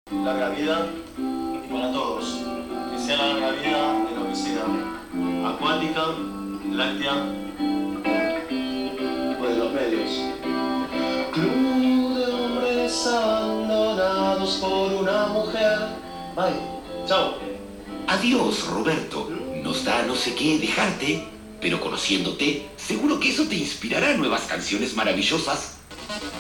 Larga vida y para todos. Que sea larga vida de lo que sea. Acuática, láctea o de los medios. Club de hombres abandonados por una mujer. Bye. Chao. Adiós, Roberto. Nos da no sé qué dejarte, pero conociéndote, seguro que eso te inspirará nuevas canciones maravillosas.